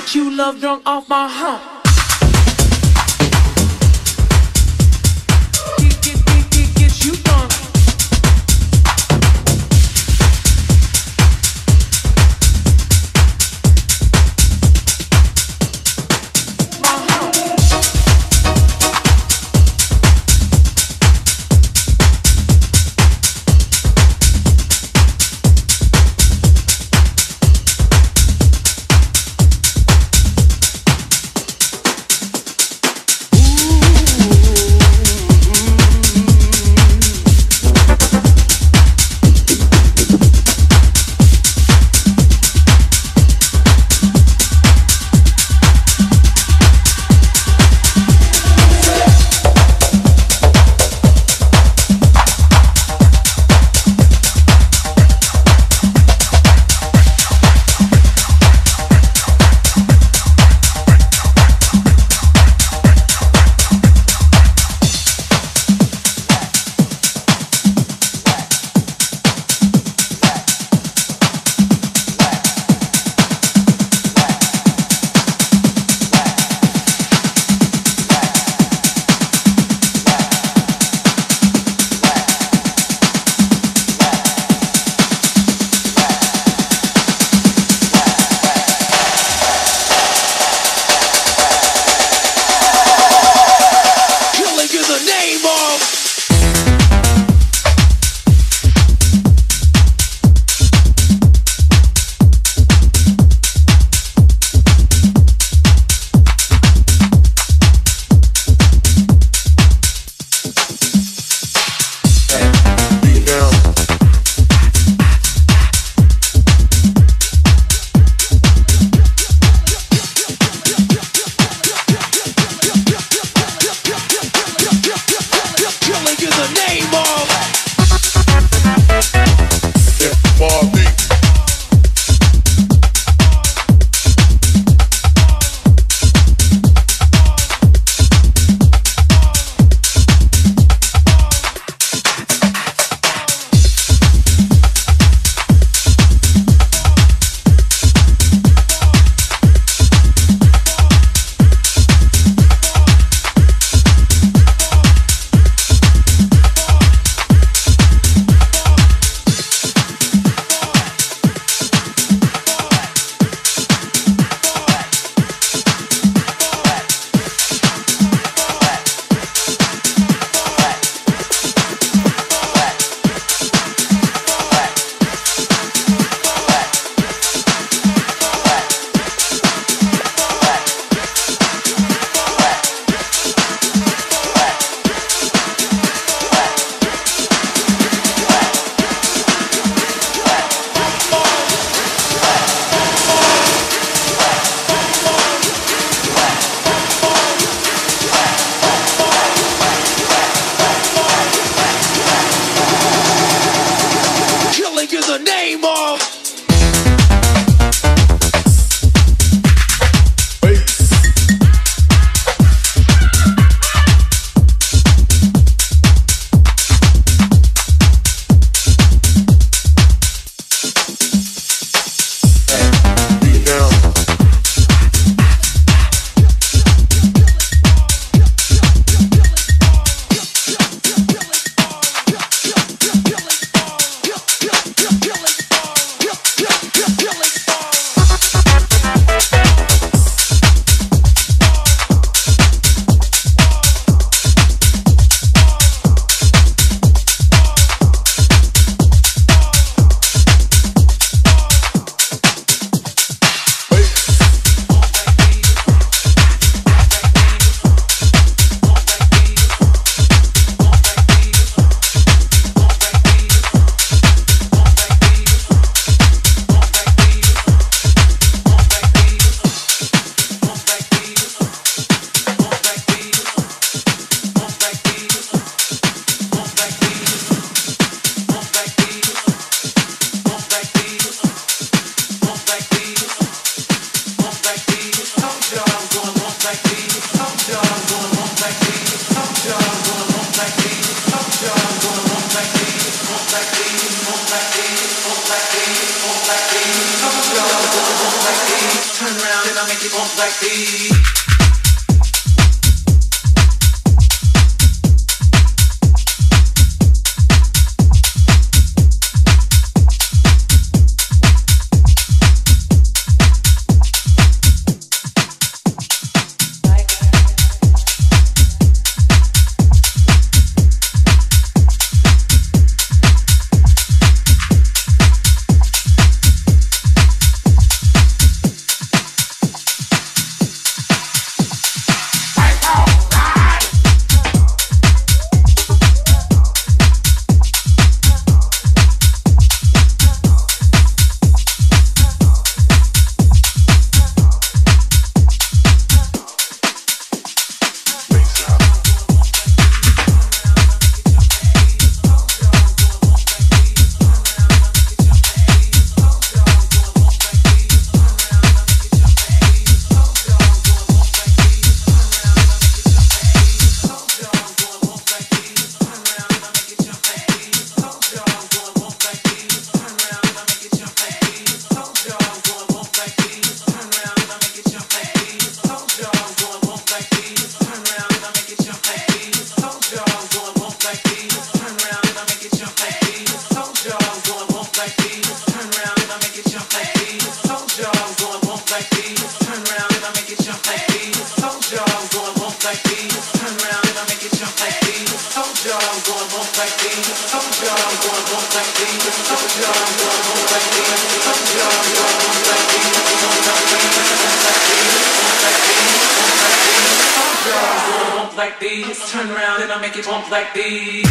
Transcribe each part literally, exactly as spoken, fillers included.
get you love drunk off my hump. Get, get, get, get, get you drunk. Turn around and I make it bump like this. Like this, turn around and I make it bump like this.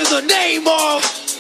in the name of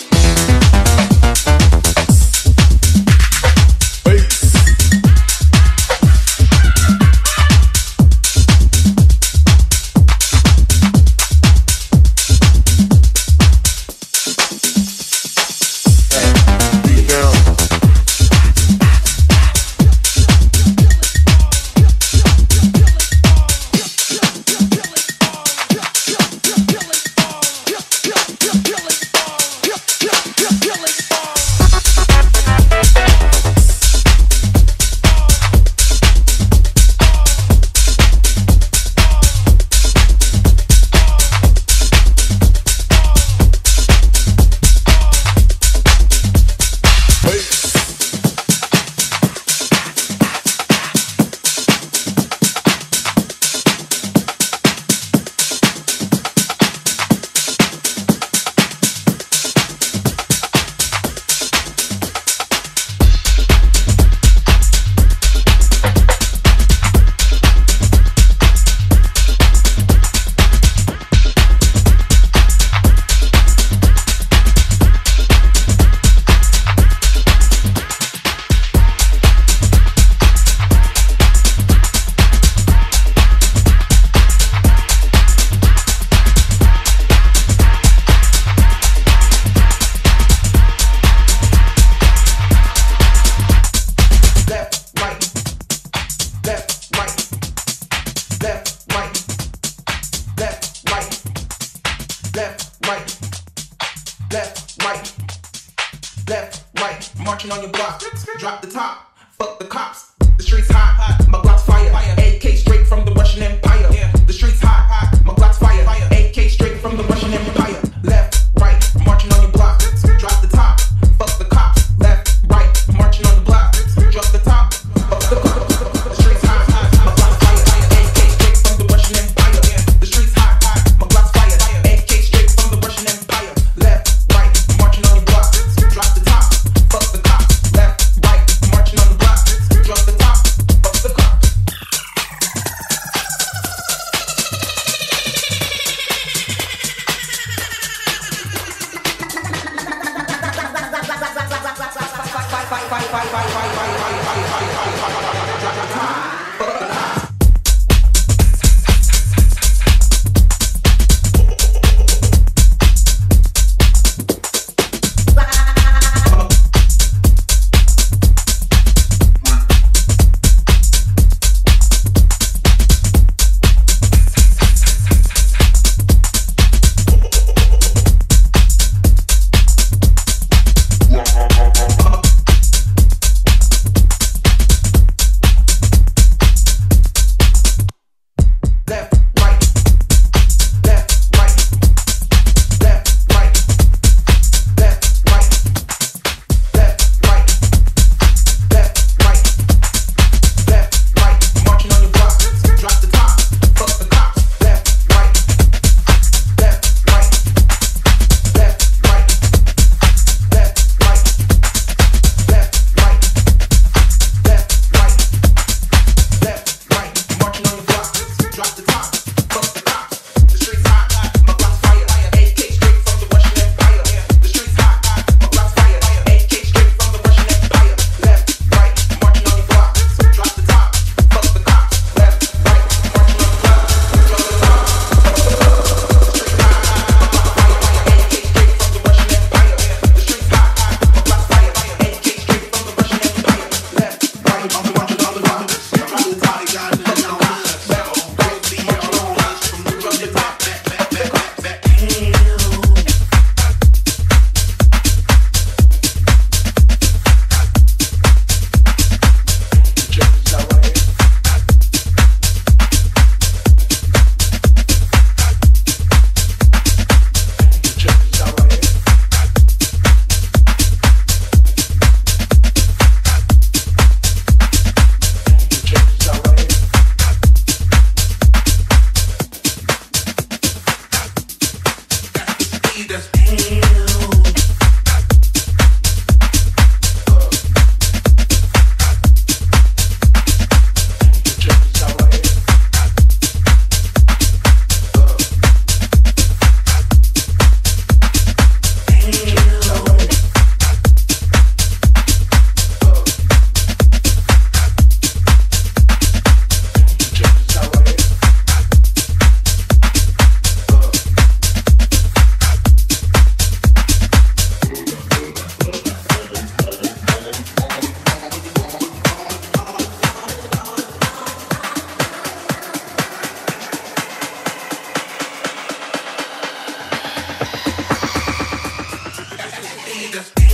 marching on your block. Drop the top, fuck the cops. The streets hot, my Glock's fire. A K straight from the Russian Empire. The streets hot, my Glock's fire. A K straight from the Russian Empire. Left, right, marching on your block. Drop the top, fuck the cops. Left, right, marching on the block. Drop the top, fuck the cops. The streets hot, my Glock's fire. A K straight from the Russian Empire. The streets hot, my Glock's fire. A K straight from the Russian Empire. Left, right, marching on your block. Drop the top, fuck the cops. Left, right, marching on the block. Drop the top, fuck the cops.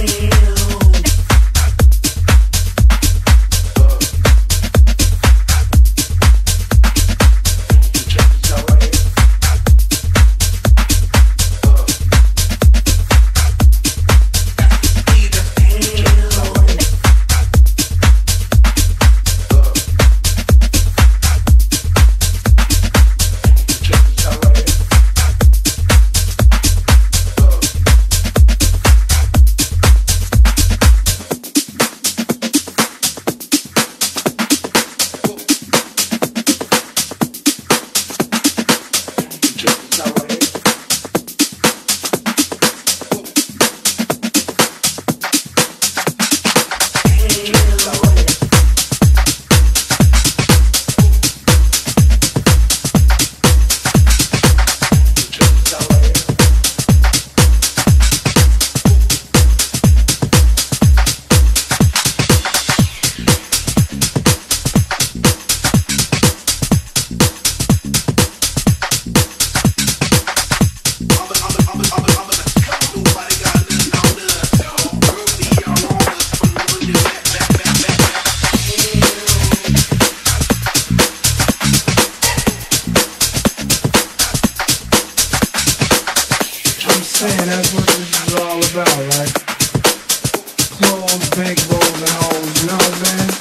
saying that's what this is all about, right? Clothes, bankrolls, and hoes, you know what I'm saying?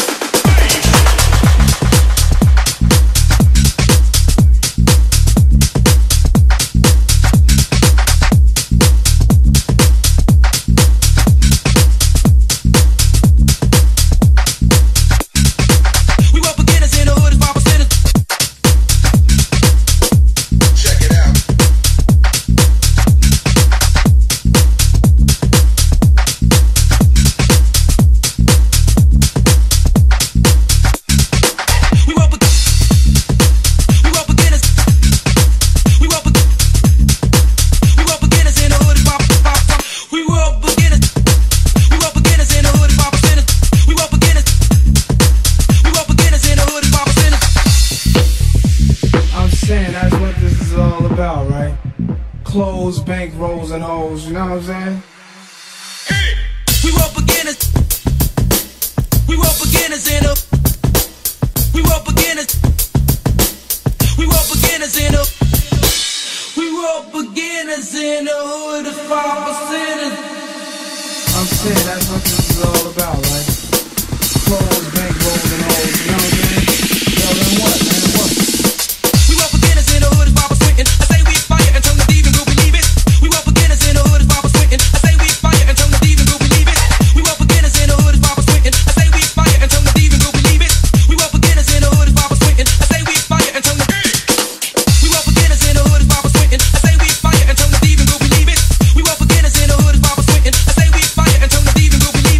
That's what this is all about, right? Clothes, bankrolls, and hoes, you know what I'm saying? Hey! We were beginners. We were beginners in a. We were beginners. We were beginners in a. We were beginners in the hood of five percenters. I'm saying that's what this is all about, right? Clothes, bankrolls, and hoes, you know what I'm saying? Yo, then what, man, what? We were beginners in the hood of five percenters. I say we fire and turn the demon, will believe it. We were beginners in the hood of five percenters. I say we fire and turn the demon, will believe it. We were beginners in the hood of five percenters. I say we fire and turn the demon, will believe it. We were beginners in the hood of five percenters. I say we fire and turn the. We were beginners in the hood of five percenters. I say we fire and turn the demon, will believe it. We were beginners in the hood of five percenters. I say we fire and turn the demon, will believe it.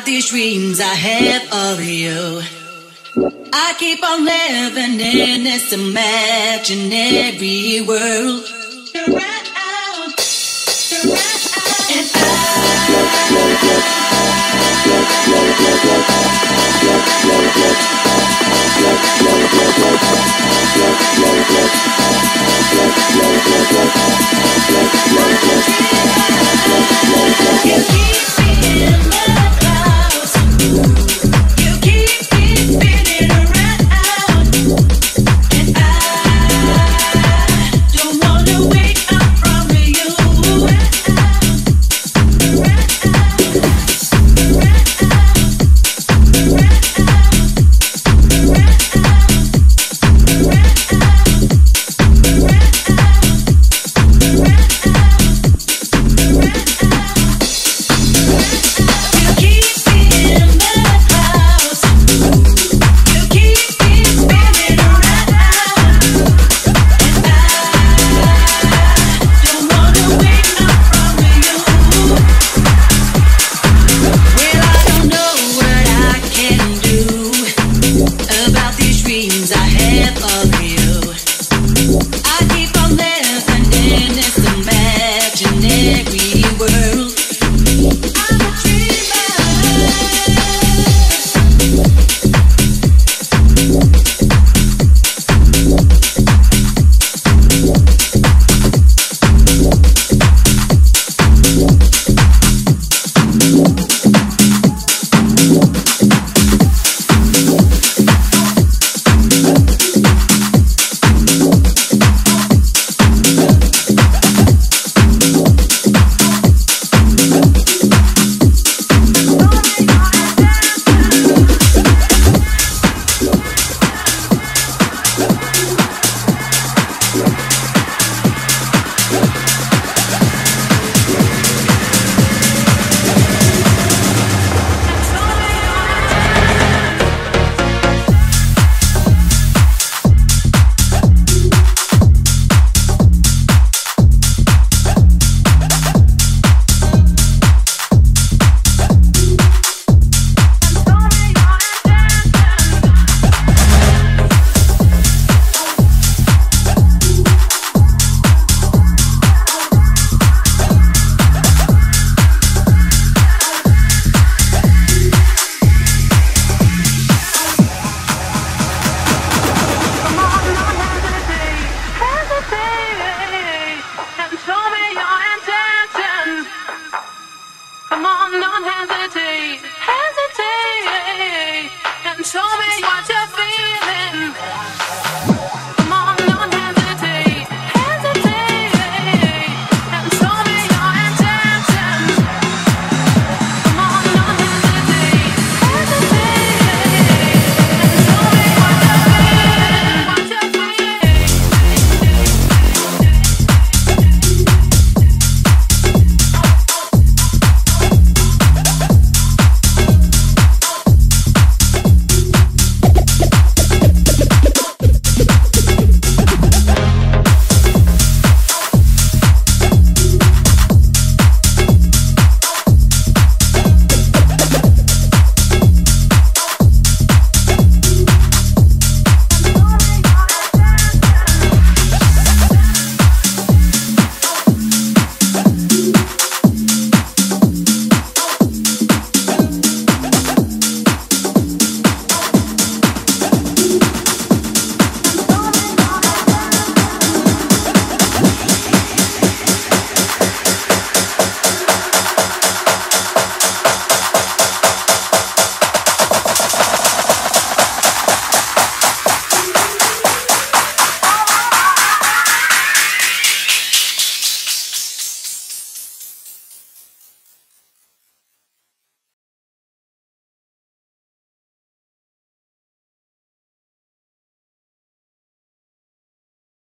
about these dreams I have of you. I keep on living in this imaginary world. Around, around, and I